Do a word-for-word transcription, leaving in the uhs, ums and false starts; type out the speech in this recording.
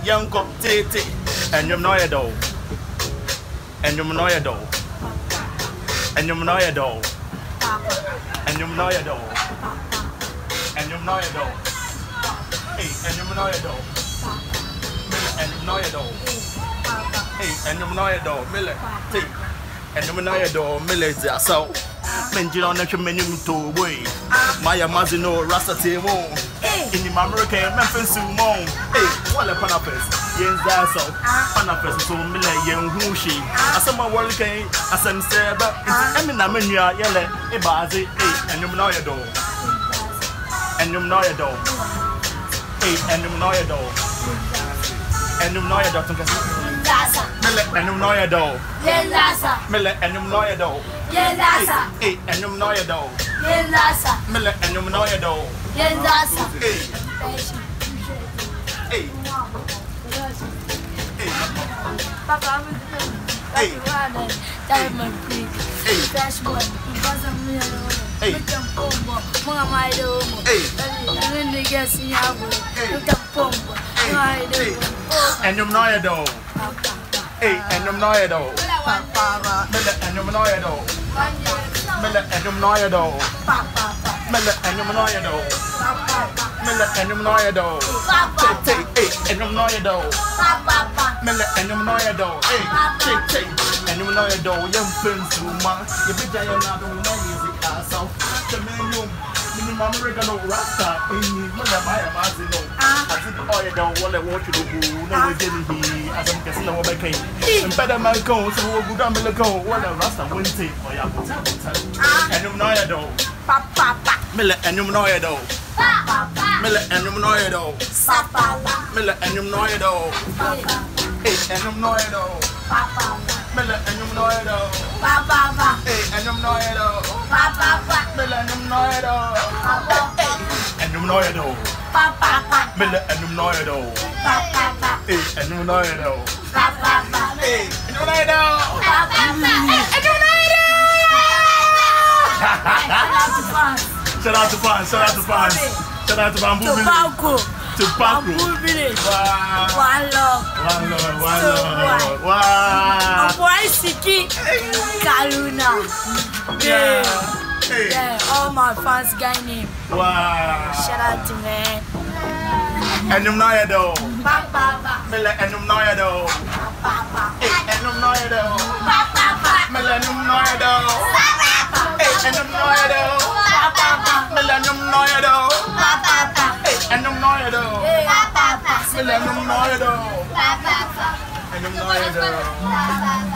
young cop tete, and you know your dough. And you know your dough. And you know your dough. And you know your dough. And you know your dough. Hey, and you know your dough. And you know your dough. Hey, and you know your dough. Miller, take. And you know your dough. Miller, so. Menji on the menu to way. Maya Mazino, Rasta Timo. In the American Memphis Sumo. Hey, what a panapes. Yes, that's all. Panapes, so Miller, young Hushi. As someone working, as I'm saying, but I'm in a menu, yellow, a bazi, and you know your door. And you know your door. Hey, and you know your door. And you know your door. And you know your door. Miller, and you know your door. Hey, and you know your door. Miller, and you know your door. Hey, hey, Papa, I'm hey, diamond creek. hey, That's what he doesn't mean. hey, And then they get see how look at Pombo. and you know your door. Hey, and you know your door. Miller, and you know your door. Miller, and you know your door. Miller, and you know your door. Miller, and you know your door. Take, take, hey, and you know your door. Miller, and you know your door. Hey, take, take, and you know your door. Young friends, you man, you be there, you're not doing easy as so. The menu, minimum regular rasta, in me, mother, my amazino. I did all your door, what I want you to do. No, we didn't hear, as I'm guessing, what I came. And better my cone, so we'll go down the cone. What a rasta wouldn't take for your hotel. And you know your door. Miller, and you know your door. Miller, and you know your door. Miller, and you know your door. Hey, and you know your door. Miller, and you know your door. Hey, and you know your door. Miller, and you know your door. And you know your door. Miller, and you know your door. Hey, and you know your door. Hey, and you know your door. And you know your door. Shout out to fans, shout out to fans. Shout out to Bamboo Village. Tobacco. Tobacco. Bamboo Village. Wow. One love. One love, one So love. Wow. Boy Siki. Kaluna. Yeah. Hey. Yeah, all my fans guy name. Wow. Shout out to man. And you know your door. Miller, and you know your door. Hey, and you know your door. Miller, and you know your door. Hey, and you know your door. Miller, and you know your door. Hey, and you know your door. Miller, and you know your door. And you know your door.